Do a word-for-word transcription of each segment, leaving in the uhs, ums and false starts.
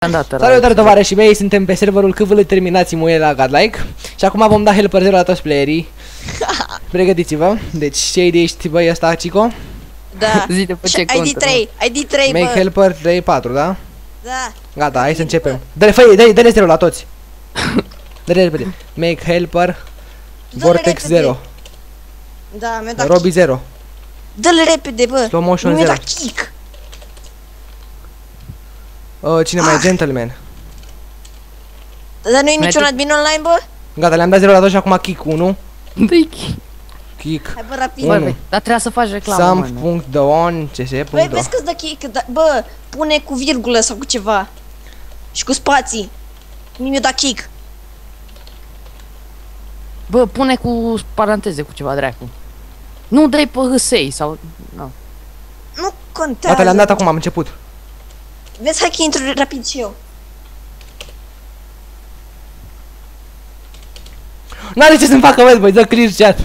Salutare tovarășii mei, suntem pe serverul C V L terminații muie la Godlike. Și acum vom da helper zero la toți playerii. Pregătiți-vă. Deci ce idee ești, băi, ăsta, Cico? Da. Zi de pe ce I D trei, I D trei, bă. Make helper trei patru, da? Da. Gata, hai să începem. Dă-le, fă-i, dă-le, dă-le zero la toți. Dă-le repede. Make helper Vortex zero. Da, mi-a dat Robbie zero. Dă-le repede, bă. Slow motion nu mi-a zero. dat kick. Uh, cine mai e? Gentleman. Dar nu e niciun admin online, bă? Gata, le-am dat zero la toți și acum kick unu. Dă-i Kick Hai, bă, rapid. unu. Băi, dar trebuia să faci reclamă, Sam mă. punct don cs Băi, punct do. vezi că-ți dă kick, da, bă, pune cu virgulă sau cu ceva. Și cu spații. Nu mi-a dat kick. Bă, pune cu paranteze, cu ceva dracu. Nu dai pe hâsei sau... No. Nu contează. Gata, le-am dat acum, am început. Vezi, hai că intru rapid și eu. N-are ce să-mi facă, vezi, băi, dă clear chat.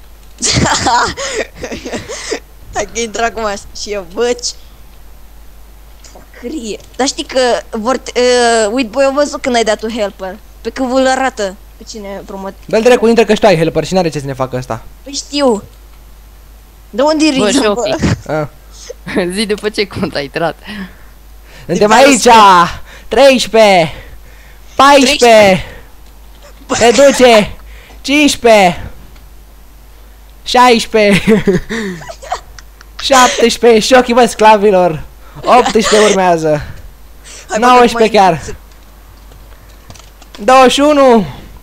Hai că intru acum și eu, băci. Focrie. Dar știi că vor, uh, uite, băi, eu văzut când ai dat tu helper. Pe că vă arată pe cine promot. Dă-l dracu, intră că și tu ai helper și n-are ce să ne facă ăsta. Păi știu. De unde e Bă, Riza, și bă? ok. Ah. Zi de pe ce cont ai intrat. Suntem aici! treisprezece paisprezece Se duce cincisprezece șaisprezece șaptesprezece Și ochii, bă, sclavilor. optsprezece urmează. Hai, bă, nouăsprezece mai- chiar. douăzeci și unu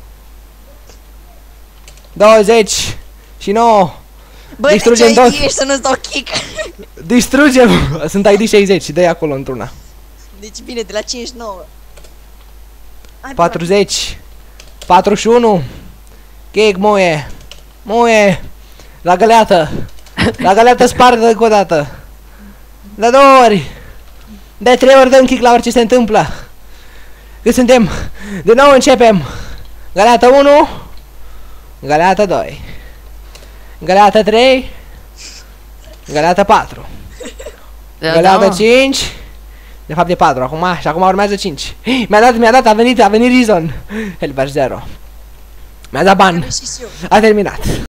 douăzeci și nouă. Bă, Distrugem deci ai tot. idee să nu-ți dau kick. Distrugem. Sunt I D șaizeci și dă-i acolo într-una. Deci bine, de la cincizeci și nouă. Hai, bă, patruzeci patruzeci și unu Cake muie. Muie. La găleată. La găleată spartă încă o dată. De două ori. De trei ori dăm kick la orice se întâmplă. Cât suntem? De nou începem. Găleată unu. Găleată doi. Găleată trei. Găleată patru. Da, Găleată da, cinci. De fapt e patru acum și acum urmează cinci. Mi-a dat, mi-a dat, a venit, a venit Reason. Helper zero. Mi-a dat ban. și eu. A terminat.